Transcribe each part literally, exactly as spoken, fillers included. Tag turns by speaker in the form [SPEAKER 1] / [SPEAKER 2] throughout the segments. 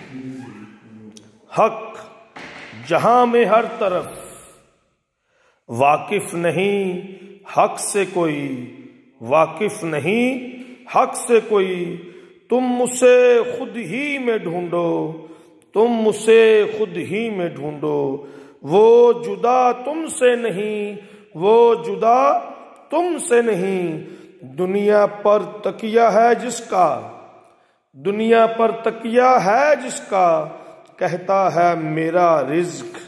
[SPEAKER 1] حق جہاں میں ہر طرف، واقف نہیں حق سے کوئی، واقف نہیں حق سے کوئی، تم اسے خود ہی میں ڈھونڈو، تم اسے خود ہی میں ڈھونڈو، وہ جدا تم سے نہیں، وہ جدا تم سے نہیں، دنیا پر تکیہ ہے جس کا، دنیا پر تکیہ ہے جس کا، کہتا ہے میرا رزق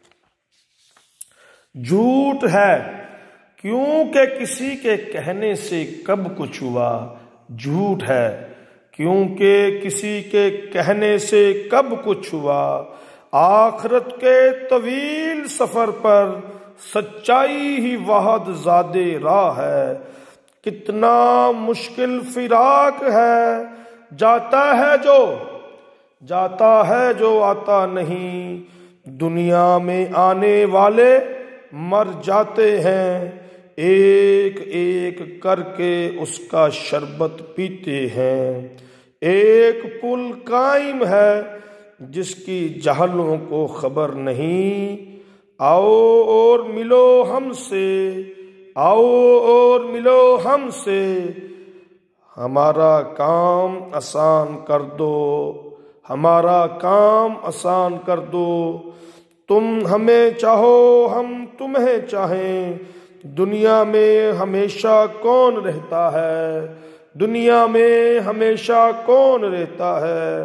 [SPEAKER 1] جھوٹ ہے، کیونکہ کسی کے کہنے سے کب کچھ ہوا، جھوٹ ہے کیونکہ کسی کے کہنے سے کب کچھ ہوا، آخرت کے طویل سفر پر سچائی ہی واحد زادِ راہ ہے، کتنا مشکل فراق ہے، جاتا ہے جو جاتا ہے جو آتا نہیں، دنیا میں آنے والے مر جاتے ہیں، ایک ایک کر کے اس کا شربت پیتے ہیں، ایک پل قائم ہے جس کی جہلوں کو خبر نہیں، آؤ اور ملو ہم سے، آؤ اور ملو ہم سے، ہمارا کام آسان کر دو، ہمارا کام آسان کر دو، تم ہمیں چاہو ہم تمہیں چاہیں، دنیا میں ہمیشہ کون رہتا ہے، دنیا میں ہمیشہ کون رہتا ہے،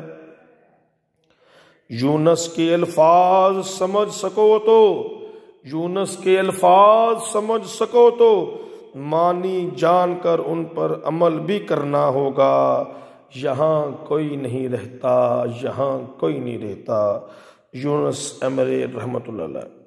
[SPEAKER 1] یونس کے الفاظ سمجھ سکو تو، یونس کے الفاظ سمجھ سکو تو، معنی جان کر ان پر عمل بھی کرنا ہوگا، یہاں کوئی نہیں رہتا، یہاں کوئی نہیں رہتا۔ یونس امری رحمۃ اللہ علیہ۔